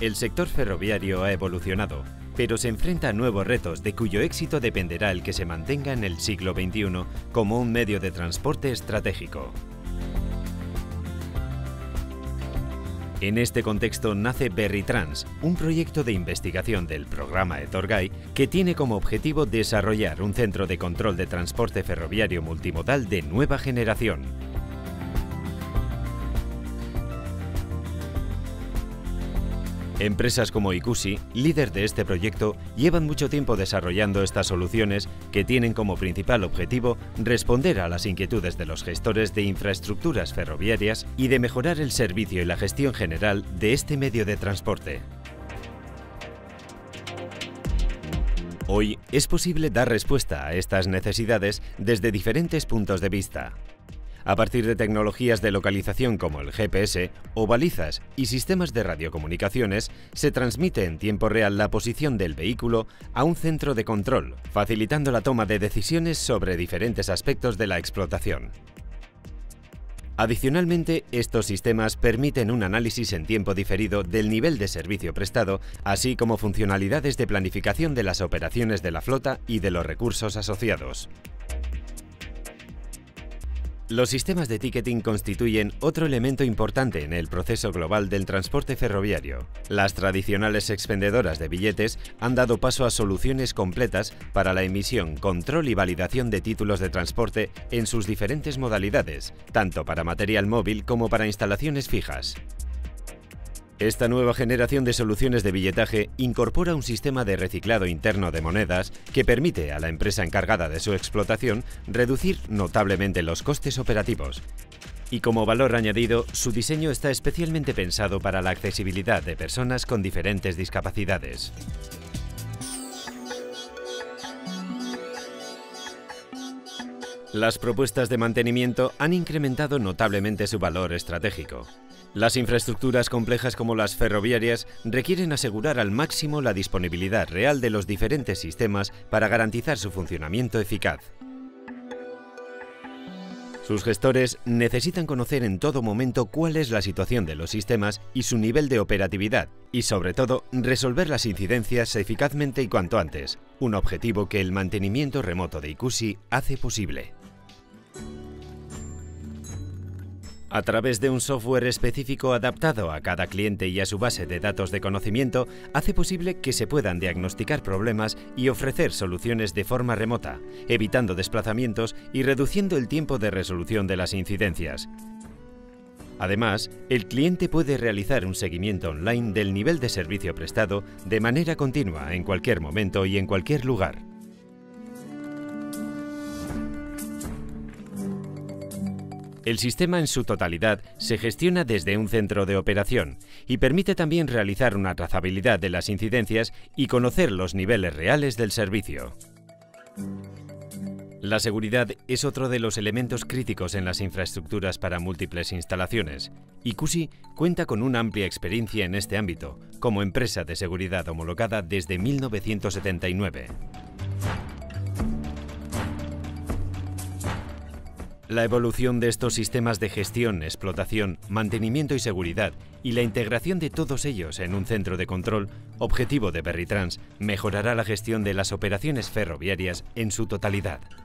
El sector ferroviario ha evolucionado, pero se enfrenta a nuevos retos de cuyo éxito dependerá el que se mantenga en el siglo XXI como un medio de transporte estratégico. En este contexto nace Berritrans, un proyecto de investigación del programa Etorgai que tiene como objetivo desarrollar un centro de control de transporte ferroviario multimodal de nueva generación. Empresas como Ikusi, líder de este proyecto, llevan mucho tiempo desarrollando estas soluciones que tienen como principal objetivo responder a las inquietudes de los gestores de infraestructuras ferroviarias y de mejorar el servicio y la gestión general de este medio de transporte. Hoy es posible dar respuesta a estas necesidades desde diferentes puntos de vista. A partir de tecnologías de localización como el GPS o balizas y sistemas de radiocomunicaciones, se transmite en tiempo real la posición del vehículo a un centro de control, facilitando la toma de decisiones sobre diferentes aspectos de la explotación. Adicionalmente, estos sistemas permiten un análisis en tiempo diferido del nivel de servicio prestado, así como funcionalidades de planificación de las operaciones de la flota y de los recursos asociados. Los sistemas de ticketing constituyen otro elemento importante en el proceso global del transporte ferroviario. Las tradicionales expendedoras de billetes han dado paso a soluciones completas para la emisión, control y validación de títulos de transporte en sus diferentes modalidades, tanto para material móvil como para instalaciones fijas. Esta nueva generación de soluciones de billetaje incorpora un sistema de reciclado interno de monedas que permite a la empresa encargada de su explotación reducir notablemente los costes operativos. Y como valor añadido, su diseño está especialmente pensado para la accesibilidad de personas con diferentes discapacidades. Las propuestas de mantenimiento han incrementado notablemente su valor estratégico. Las infraestructuras complejas como las ferroviarias requieren asegurar al máximo la disponibilidad real de los diferentes sistemas para garantizar su funcionamiento eficaz. Sus gestores necesitan conocer en todo momento cuál es la situación de los sistemas y su nivel de operatividad y, sobre todo, resolver las incidencias eficazmente y cuanto antes, un objetivo que el mantenimiento remoto de Ikusi hace posible. A través de un software específico adaptado a cada cliente y a su base de datos de conocimiento, hace posible que se puedan diagnosticar problemas y ofrecer soluciones de forma remota, evitando desplazamientos y reduciendo el tiempo de resolución de las incidencias. Además, el cliente puede realizar un seguimiento online del nivel de servicio prestado de manera continua en cualquier momento y en cualquier lugar. El sistema en su totalidad se gestiona desde un centro de operación y permite también realizar una trazabilidad de las incidencias y conocer los niveles reales del servicio. La seguridad es otro de los elementos críticos en las infraestructuras para múltiples instalaciones. Ikusi cuenta con una amplia experiencia en este ámbito, como empresa de seguridad homologada desde 1979. La evolución de estos sistemas de gestión, explotación, mantenimiento y seguridad y la integración de todos ellos en un centro de control, objetivo de Berritrans, mejorará la gestión de las operaciones ferroviarias en su totalidad.